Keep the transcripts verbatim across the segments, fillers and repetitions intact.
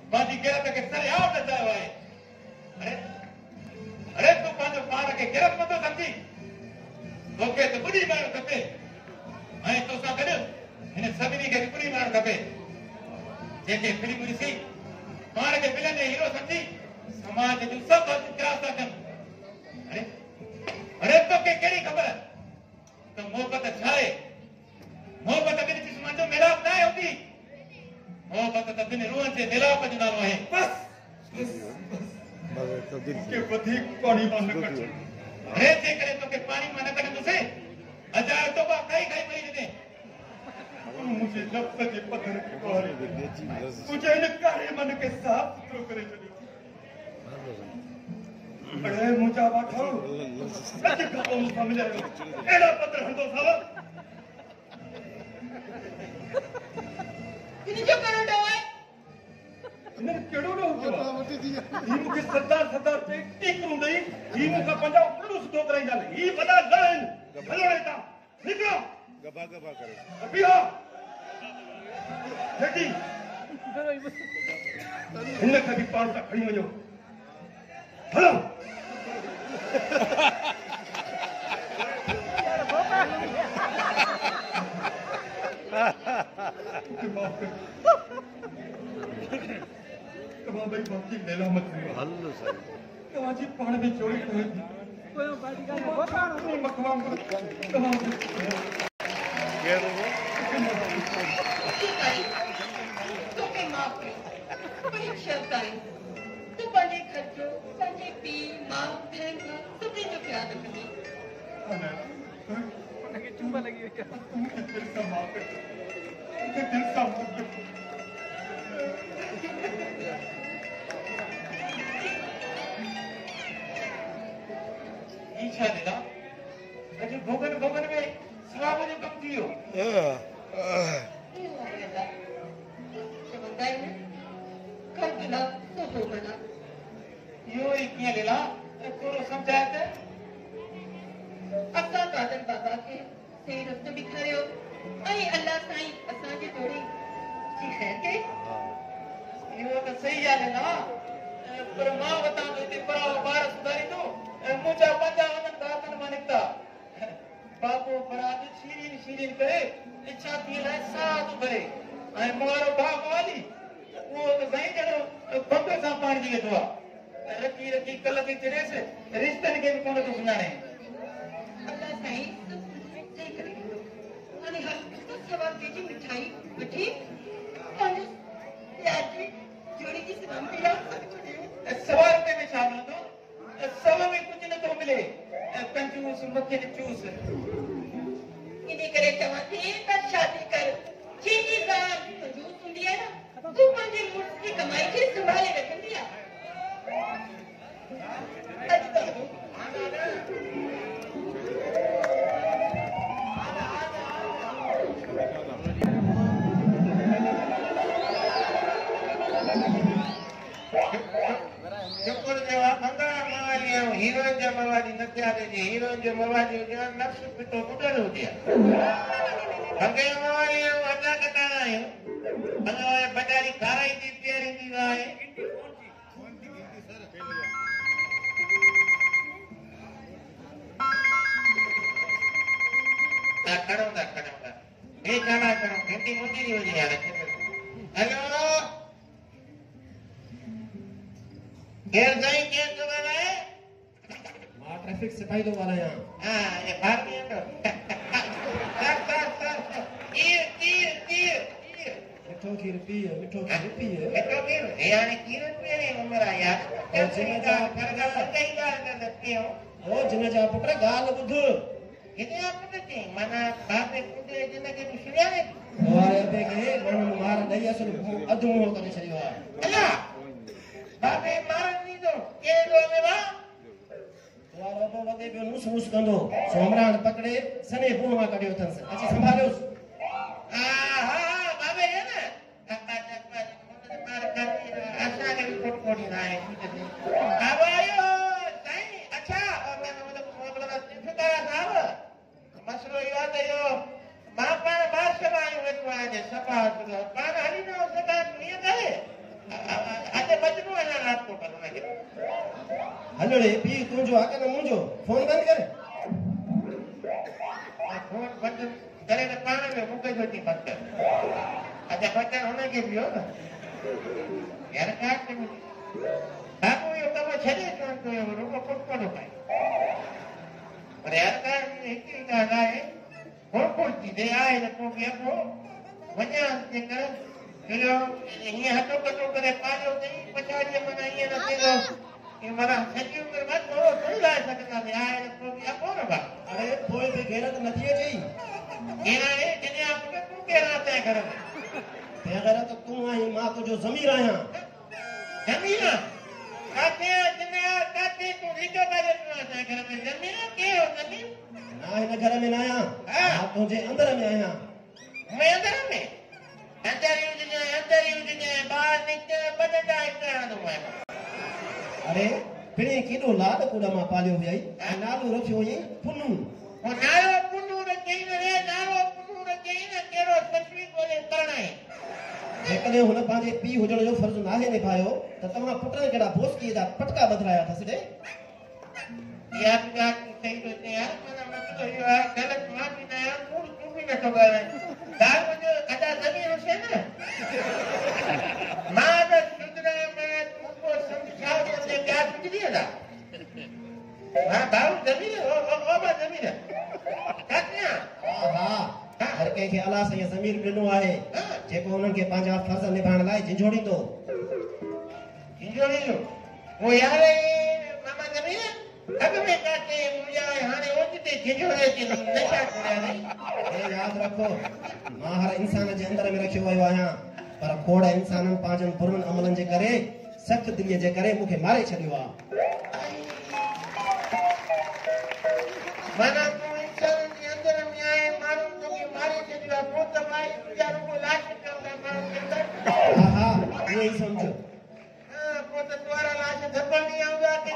बाजी गिरत के सरे आव न जायो है अरे अरे तू पांजो पान के गिरत मतो समझी ओके तो बुरी मार खपे ऐं तो सा गड इन सभिनी के बुरी मार खपे जेके फिल्म ॾिसी पाण खे फिल्म जो हीरो समझी समाज जो सब त्रास था कनि अरे अरे तो के कहिड़ी ख़बर तो मोहब्बत छा आहे मोहब्बत ॿिनि जिस्मनि जो मिलाप न आहे होती मोहब्बत त ॿिनि रूहनि जे मिलाप जो नालो आहे बस के वधीक पाणी मां न कढ अरे जेकॾहिं तोखे पाणी मां न कढंदुसि अजायो तौबा खाई खाई मरी वेंदे मुझे नफ़्स जे पथर खे ॿारे मुझे इन कारे मन खे साफ़ सुथरो करे छॾियो अरे मुंहिंजा वाठो सच खां पोइ मूंखां मिलियो अहिड़ा पथर हणंदो साव इन जो कहिड़ो ॾोह आहे इन कहिड़ो ॾोह कयो आहे ही मूंखे सरदार सरदार चई टीकरूं ॾेई ही मूंखां पंहिंजा उल्लू सुठो कराईंदा ही वॾा न आहिनि हलो हितां निकिरो गबा गबा करे बीहो जेकी हिन खे बि पाण सां खणी वञो हलो तव्हां ॿई बाक़ी लेला मत हलो साईं तव्हांजी पाण में चोरी न हुई केरु तोखे माफ़ कयो पर हिकु शर्त आहे तूं पंहिंजे ख़र्चो पंहिंजे पीउ माउ भेण खां सभिनी जो ख़्यालु रखंदी उनखे चुंब लॻी वई आहे मूंखे दिलि सां माफ़ कयो मूंखे दिलि सां माफ़ कयो ई छा लीला अॼु भोगन भोगन में सवाब जो कमु थी वियो चवंदा आहिनि कर्ज़ न तो भोगन इहो ई कीअं लीला थोरो सम्झाए त असां कादर बाबा खे सही रस्तो ॾेखारियो ऐं अल्लाह साईं असांजे जोड़ी जी ख़ैर कई इहो त सही आहे लीला पर मां वटां तो हिते पढ़ाओ ॿार सुधारींदो मुंहिंजा पंजा वञनि दातनि मां निकिता बाबो बरात शीरीन शीरीन करे इच्छा थी लाइ साह थो भरे ऐं मुआरो भाउ वाली उहो त साईं ॼणो बंब सां पाणी थी वेठो आहे रखी रखी कल्ह थी चिड़ेसि रिश्तनि खे बि कोन थो सुञाणे अल्लाह साईं सही करे ॾींदो हाणे हर सवा जी मिठाई वठी पंहिंजो प्यार जी जोड़ी जी सलामती लाइ सवा रुपए में छा मिलंदो सव में कुझु नथो मिले कंजूस मूंखे चूस इन करे चवां थी त शादी कर जंहिंजी ज़ाल कंजूस हूंदी आहे न तूं पंहिंजे मुड़ुस जी कमाई खे संभाले रखंदी आहे अॼुकल्ह हीरोइन जा मवादी न थिया हीरोइन जो मवादी हुजे नक्श पिटो ॿुधल हुजे भॻे मवादी अञा कटा आहियूं अञा बजारी खाराई जी तयारी थी आहे खड़ो था खड़ो था हे छाड़ा खड़ो घंटी मुंहिंजी थी वञे यार हेलो केरु साईं केरु थो ॻाल्हाए मां ट्रैफिक सिपाही थो ॻाल्हायां हा ये भारती है सर सर सर कीर कीर कीर मिठो खीर पीए मिठो खीर पीए मिठो खीर यानी खीर पीए नहीं उमरा यार ओ जिन जा फरगा सही ॻाल्हि कर पियो ओ जिन जा पुट ॻाल्हि ॿुध किथे आप ॿुधे माना बापे कुंडे जिन खे बि सुञाणे वारे पे के मन मार ॾई असल अधु मुंहुं करे छॾियो आहे अला बापे मारन नी दो के दो में वा वारो तो वदे पियो नुस नुस कंदो सोमरान पकड़े सने पून मां कढियो अथस अची संभालियोस हा हा बाबे है ना अक्का चक्का मुंडे मार खाती असा के कोट कोडी ना है अब आयो साईं अच्छा मतलब मतलब चिंता साहब मसलो यो है यो मां पाण बार सभा आयो वेठो आहे सभा पाण हली न सका दुनिया करे हलड़े पी तुझो आके न मुंजो फोन बंद कर फोन बंद करे न पाण में मुके जो थी बंद कर अच्छा बच्चा होने के भी हो ना यार काट के बाबू ये तो छड़े तो ये रोको पक्का नो पाए पर यार का एक ही का है कौन कौन चीजें आए न को गया को वजह से कर चलो ये हटो कटो करे पालो नहीं पचाड़ी मना ये न तेरो ये मरा सच्ची उम्र मत हो थोड़ी ला सकता है आए न को गया कौन बा अरे थोड़े पे गैरत नथी अची केरा है जने आपने तू केरा ते घर में ते गैरत तू आई मां तुझो ज़मीर आया ज़मीर काते जने काते तू रिजो करे तू आते घर में ज़मीर के हो ज़मीर ना इन घर में ना आया हां तुझे अंदर में आया मैं अंदर में अंदर यूजने अंदर यूजने बाहर निकल बदला करा दो मैं अरे पिणे केडो लाड कूड़ा मां पालियो भई नालो रखियो ही पुन्नू ओ नालो पुन्नू रखी रे नालो पुन्नू रखी न केरो सचवी बोले करणा है एकने हुन पांजे पी हुजण जो फर्ज नाहे निभायो त तमा पुटन केड़ा बोसकी दा पटका बदलाया थसडे यार का सही तो यार माना मत तो यार गलत मां भी ना यार तू तू भी न तो करे दार मुझे अदा ज़मीर से ना मां द सुंदर में तुमको समझाओ तो क्या समझ लिया था हां बाऊ ज़मीर ओ ओ बा ज़मीर काटिया हां हर के के अल्लाह से ज़मीर ॾिनो आहे जेको उन्हनि खे पंहिंजा फर्ज़ निभाइण लाइ झिझोड़ींदो झिझोड़ींदो वो यार मामा ज़मीर अग में काटे मुझे हाने ओचते झिझोड़े के नशा छोड़ा नहीं ए याद रखो मां हर इंसान जे अंदर में रखियो वियो आहियां पर खोड़ इंसाननि पंहिंजनि बुरनि अमलनि जे करे सख़्त दिलीअ जे करे मूंखे मारे छॾियो आहे माना तू इंसान जे अंदर में आए माण्हू तो के मारे छॾियो आहे पोइ त भाई तुंहिंजा रुगो लाश कंदा माण्हू के अंदर हा हा इहो ई सम्झो हां पोइ त तुम्हारा लाश धपणी आऊंदा के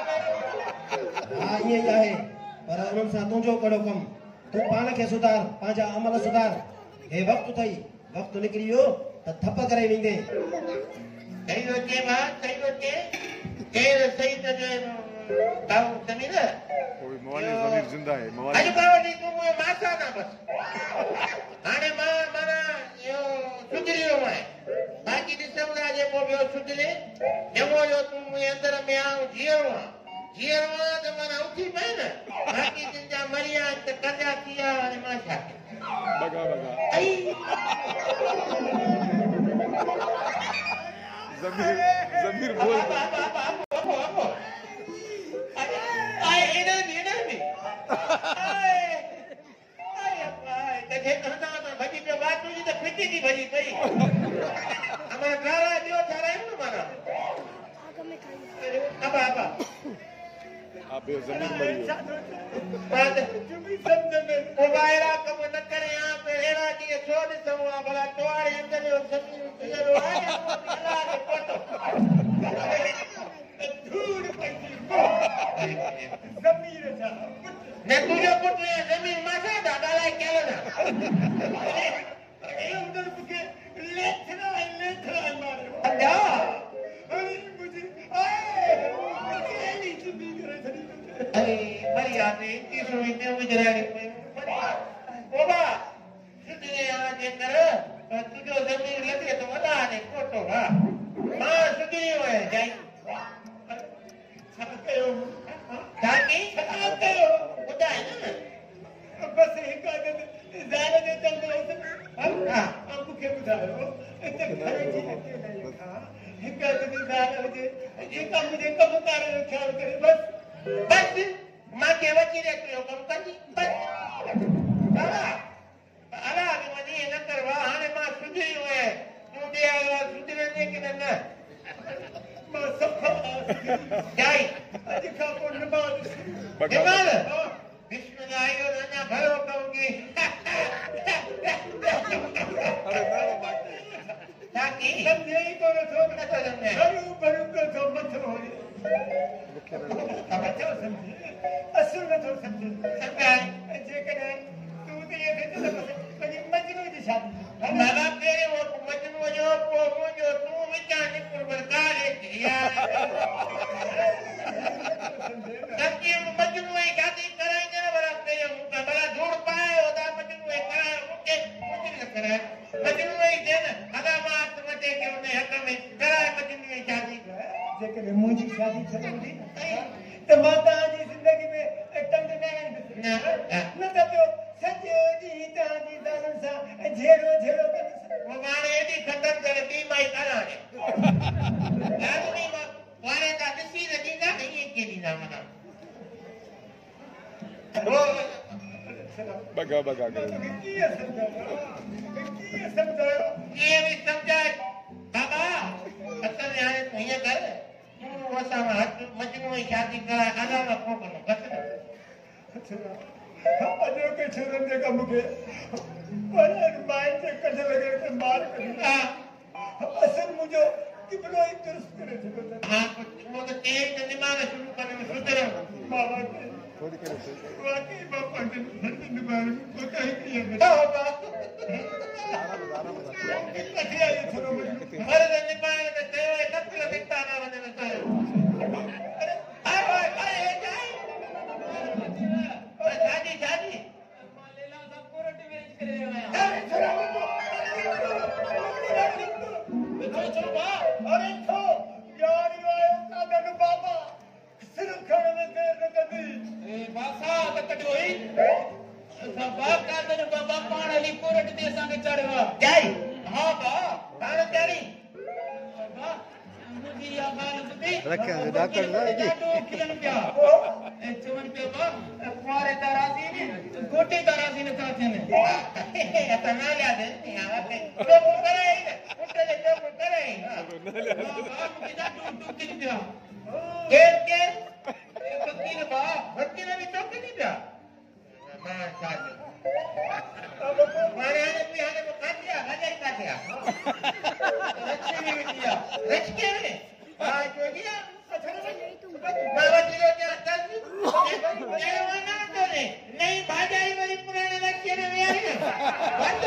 हा ईअं ई आहे पर उन्हनि सां तुंहिंजो कहिड़ो कमु तूं पाण खे सुधार पंहिंजा अमल सुधार हे वक़्तु अथई वक़्तु निकिरी वियो त थप करे वेंदे सही थो चए भाउ सही थो चए केरु सही थो चए बाबू ज़मीर कोई मवाली ज़मीर जिंदा है अॼु मवाली बाबा ॾींहुं तूं मुंहिंजो मासा न बसि हाणे मां माना इहो सुधरी वियो आहियां बाक़ी ॾिसूं था जेको ॿियो सुधरे ॼमो जो तूं मुंहिंजे अंदर में आऊं जीअरो आहे जीअरो आहे त माना उथी पए न बाक़ी तुंहिंजा मरिया त कंदा थी विया हाणे मां छा कयां बगा बगा आई ज़मीर ज़मीर बोल बाबा बाबा बाबा बाबा आए इधर भी इधर भी आए आए आए देखे तो ना ना भजी पे बात तुझी तो फिटी की भजी पई हमारा गारा जो थारा है ना मारा अब अब आप ये ज़मीर मरियो बात तुम्ही समझ में मोबाइला कम न करे यहां पे एड़ा की छोड़ सवा भला तोड़े अंदर जो ज़मीर तेरो आए वो दिला के फोटो धूड़ पई ज़मीर था ने तुझे पुत्र ये ज़मीर मासा दादा लाए केला ना ए उधर के लेथरा लेथरा मारे अच्छा अरे मुझे आए केली ज़मीर रे अरे मरिया ने तीस महीने में जरा रे बाबा सुधरे यहां जे कर तुझो ज़मीर लगे तो वदा ने फोटो हा मां सुधरी हुए जाई ताकि कयो ॿुधाए न बस हिकु अधु ज़ाल जो चंदो हा मूंखे ॿुधायो त घर जी हिकु अधु ज़ाल हुजे जेका मुंहिंजे कमकार जो ख़्यालु करे बस बस मां खे वठी रे कयो कमु कंदी बस बाबा अला बि वञी न कर वाह हाणे मां सुधरी हुए तूं ॾे आयो आहे सुधरंदे की न न मां सफ़ा जाई अॼु खां पोइ निमाज़ निमाज़ बिस्मिल्लाह इहो अञा भरो कहूंगी ताकि सम्झे ई कोन थो नथो सम्झे भरू भरू थो मथो होई मथो सम्झे असुर नथो सम्झे सम्झाए जेकॾहिं तूं त इहे खे त पंहिंजी मजनू जी शादी बाबा पहिरें वो मजनू जो पोइ मुंहिंजो तूं विचां निकुर बरकार यार हक में कराए बचंदी शादी जेकॾहिं मुंहिंजी शादी थियंदी त मां तव्हांजी ज़िंदगी में तंग न रहंदुसि न त पियो सॼो ॾींहुं तव्हांजी ज़ालुनि सां झेड़ो झेड़ो कंदुसि हाणे एॾी ख़तम करे ॿी माई कान्हे लाज़मी मां वारे था ॾिसी त ॾींदा न ईअं कीअं ॾींदा माना बगा बगा करे कीअं सम्झायो कीअं सम्झायो कीअं बि सम्झाए बाबा असल में हाणे तूं हीअं कर तूं असां हथ मजनू जी शादी कराए अलावा को कंदो बसि अॼो के छोरनि जे कम खे पर माइन जे कढ लॻे त मार कढी असल मुंहिंजो किबलो ई दुरुस्त करे छॾियो हा उहो त तेज त दिमाग़ शुरू करे में सुधरियो मां वाकई थोड़ी करे सही वाकई मां पंहिंजे धरती जे बारे में कोताही कई आहे बाबा आराम आराम किथे आई थोरो मजनू मर्द निभाए त चयो आहे नकल निकता न वञनि चयो अरे हाय हाय हाय जाई शादी शादी मां लेला सां कोरट मैच करे आया अरे छोरा छो छो बा अरे थो यार आयो कादन बाबा सिर खण में देर न कंदी ए बासा त कढोई असां बा कादन बाबा पाण हली कोरट ते असांखे चढ़ियो जाई हा बा पाण चढ़ी बाबा मुंहिंजी इहा ॻाल्हि ॿुधी रखे डॉक्टर साहब जी ॾाढो खिलनि पिया ऐं चवनि पिया बा कुंवारे त राज़ी न गोटे त राज़ी नथा थियनि असां न लियासीं या वटे चोप करे न पुट जे चोप करे बाबा मूंखे ॾाढो ॾुखिनि पिया केर केर फकीर बा वकील बि चोप नहीं पिया मां शादी माने हाणे बि हाणे काटिया लॻाई काटिया रक्षे में वेठी आहे रचके में हा जोगिया मां वठी लो क्या चल ये वना करे नहीं भाजाई वाली पुराने रखे में आई है बंद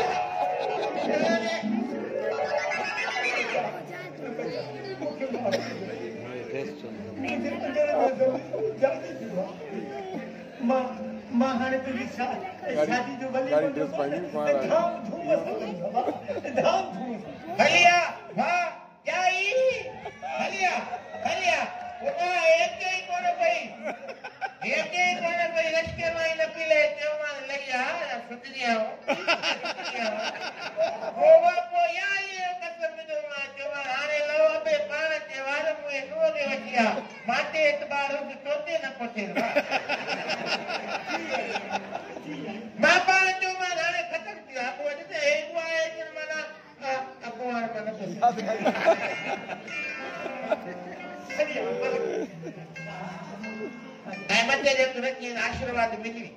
मां मां हाणे तुंहिंजी शादी जो भली गाड़ी ड्रेस पाइनी कुंवारा धाम धूम धाम धूम भलिया वाह जाई भलिया भलिया उना एक ही कोन पई एक ही कोन पई रचके में न पीले त्यो मान लगिया सुतरिया वो वो या ये कसम जो मा जवा हाने लो बे पाण के वार मुए नो दे वटिया माटे एतबार हो तोते न पते मां पाण जो मा हाने खत्म किया को जे एक आए कि माना अकुवार मन ऐं मथे जे तुरकी आशीर्वाद मिली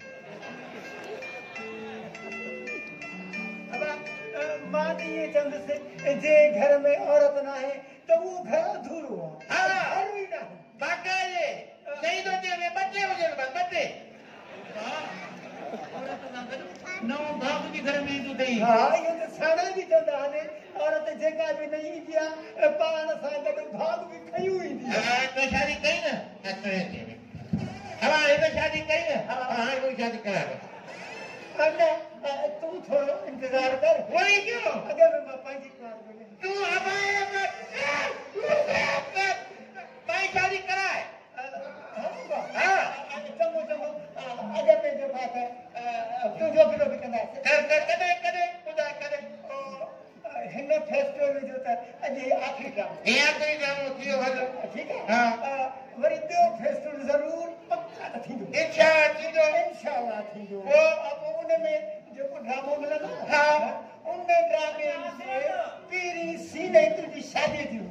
मां ये चंदुसि जे घर में औरत न आहे त उहो घर अधूरो हा आहे ही न बाकाये नहीं तो जे में बच्चे हो जन बस बच्चे नओं भाग बि घर में ईंदो अथई हा इहो त साणा बि चवंदा आहिनि औरत जेका बि न ईंदी आहे पाण सां गॾु भाग बि खयूं ईंदी आहे हां तो शादी कई ना हवा ये तो शादी कई ना हां कोई शादी करा अने तू थोड़ो इंतजार कर वही क्यों अगर मैं पंहिंजी कार में तू हमारे मत भाई शादी कराए हां चङो चङो अॻे पंहिंजो बात है तुंहिंजो बि बि कंदासीं कदे कदे कदे खुदा कदे हिन फेस्टिवल जो त अॼु आख़िरी काम ये आखिरी काम थियो हलो ठीकु आहे हां वरी ॿियो फेस्टिवल ज़रूर पक्का त थींदो इंशाअल्लाह थींदो इंशाअल्लाह थींदो वो अब उन में जेको ड्रामो मिलंदो हा उन ड्रामे से पहिरीं सीन ई तुंहिंजी शादी थी